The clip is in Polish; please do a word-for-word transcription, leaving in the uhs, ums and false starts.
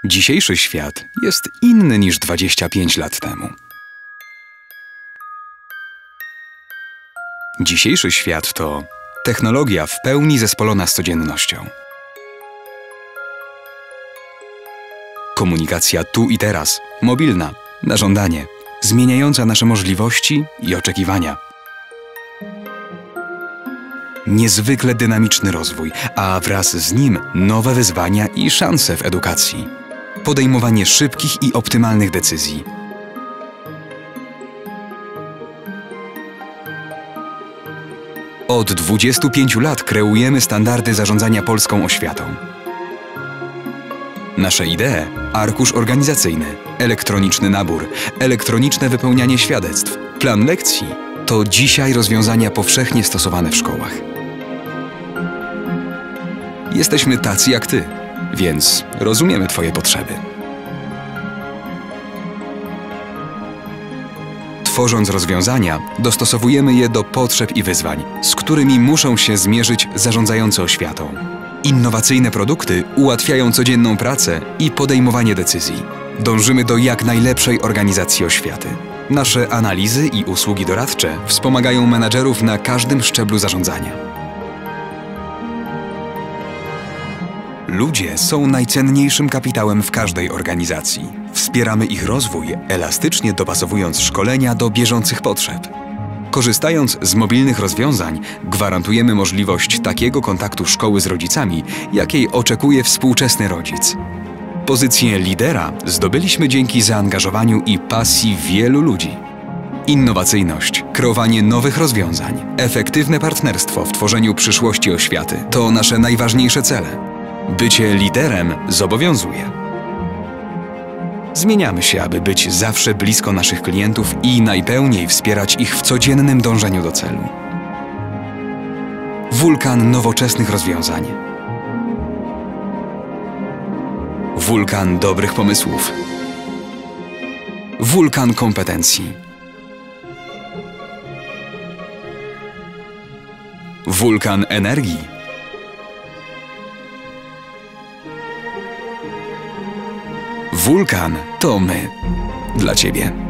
Dzisiejszy świat jest inny niż dwadzieścia pięć lat temu. Dzisiejszy świat to technologia w pełni zespolona z codziennością. Komunikacja tu i teraz, mobilna, na żądanie, zmieniająca nasze możliwości i oczekiwania. Niezwykle dynamiczny rozwój, a wraz z nim nowe wyzwania i szanse w edukacji. Podejmowanie szybkich i optymalnych decyzji. Od dwudziestu pięciu lat kreujemy standardy zarządzania polską oświatą. Nasze idee: arkusz organizacyjny, elektroniczny nabór, elektroniczne wypełnianie świadectw, plan lekcji to dzisiaj rozwiązania powszechnie stosowane w szkołach. Jesteśmy tacy jak Ty, więc rozumiemy Twoje potrzeby. Tworząc rozwiązania, dostosowujemy je do potrzeb i wyzwań, z którymi muszą się zmierzyć zarządzający oświatą. Innowacyjne produkty ułatwiają codzienną pracę i podejmowanie decyzji. Dążymy do jak najlepszej organizacji oświaty. Nasze analizy i usługi doradcze wspomagają menadżerów na każdym szczeblu zarządzania. Ludzie są najcenniejszym kapitałem w każdej organizacji. Wspieramy ich rozwój, elastycznie dopasowując szkolenia do bieżących potrzeb. Korzystając z mobilnych rozwiązań, gwarantujemy możliwość takiego kontaktu szkoły z rodzicami, jakiej oczekuje współczesny rodzic. Pozycję lidera zdobyliśmy dzięki zaangażowaniu i pasji wielu ludzi. Innowacyjność, kreowanie nowych rozwiązań, efektywne partnerstwo w tworzeniu przyszłości oświaty to nasze najważniejsze cele. Bycie liderem zobowiązuje. Zmieniamy się, aby być zawsze blisko naszych klientów i najpełniej wspierać ich w codziennym dążeniu do celu. Wulkan nowoczesnych rozwiązań. Wulkan dobrych pomysłów. Wulkan kompetencji. Wulkan energii. Wulkan to my. Dla Ciebie.